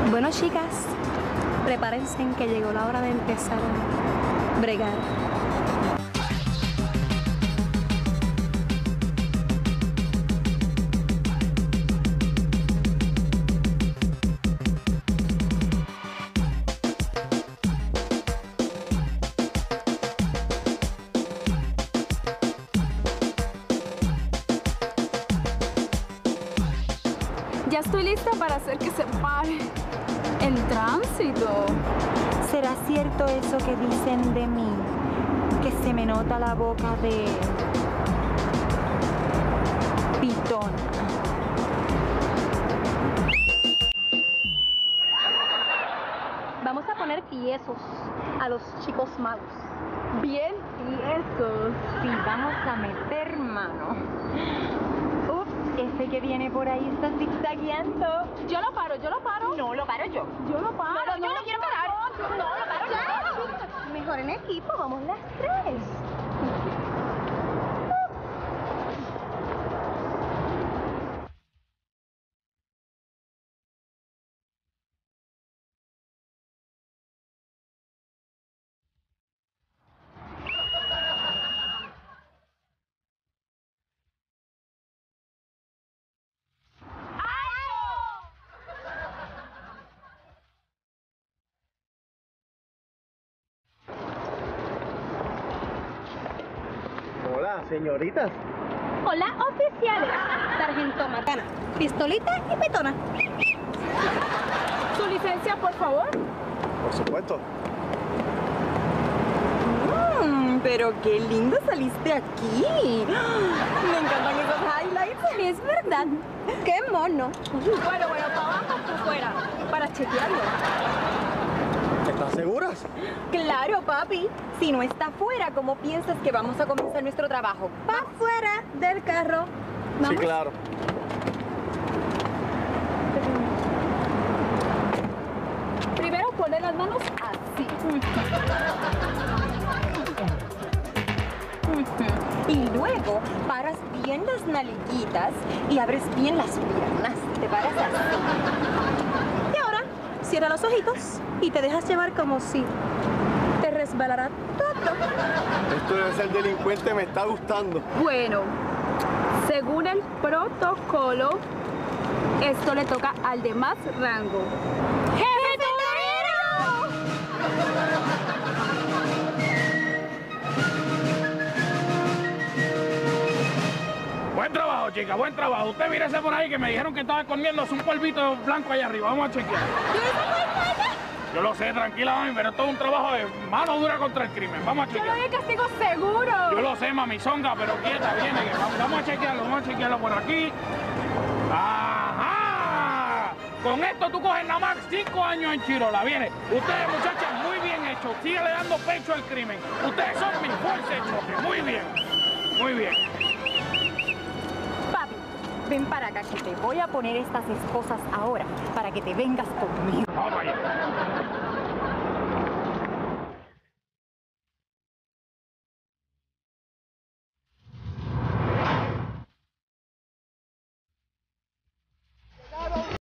Bueno, chicas, prepárense en que llegó la hora de empezar a bregar. Ya estoy lista para hacer que se pare el tránsito. ¿Será cierto eso que dicen de mí? Que se me nota la boca de pitón. Vamos a poner tiesos a los chicos malos. Bien, y eso. Sí, vamos a meter mano. Ese que viene por ahí está zigzagueando. Yo lo paro, yo lo paro. No, lo paro yo. Yo lo paro. No, yo no quiero parar. No, lo paro yo. Mejor en equipo, vamos las tres. Hola, señoritas. Hola, oficiales. Sargento Macana, pistolita y petona. ¿Su licencia, por favor? Por supuesto. Pero qué lindo saliste aquí. Me encantan esos highlights. Es verdad. ¡Qué mono! Bueno, para abajo, por fuera, para chequearlo. ¿Estás seguras? Claro, papi. Si no está fuera, ¿cómo piensas que vamos a comenzar nuestro trabajo? ¡Pa' fuera del carro! Sí, claro. Primero ponle las manos así. Y luego paras bien las nalguitas y abres bien las piernas. Te paras así. Y ahora, cierra los ojitos y te dejas llevar como si te resbalara todo. Esto de ser delincuente me está gustando. Bueno, según el protocolo, esto le toca al de más rango. ¡Jefe Torero! Buen trabajo, chica, buen trabajo. Usted mírese por ahí que me dijeron que estaba escondiéndose un polvito blanco allá arriba. Vamos a chequear. Yo lo sé, tranquila, mami, pero esto es un trabajo de mano dura contra el crimen. Vamos a Yo chequear. doy el castigo seguro. Yo lo sé, mami, zonga, pero quieta, viene. Que vamos a chequearlo por aquí. ¡Ajá! Con esto tú coges nada más 5 años en Chirola, viene. Ustedes, muchachas, muy bien hechos. Síguele dando pecho al crimen. Ustedes son mi fuerza de choque. Muy bien, muy bien. Papi, ven para acá que te voy a poner estas esposas ahora para que te vengas conmigo. Vamos allá.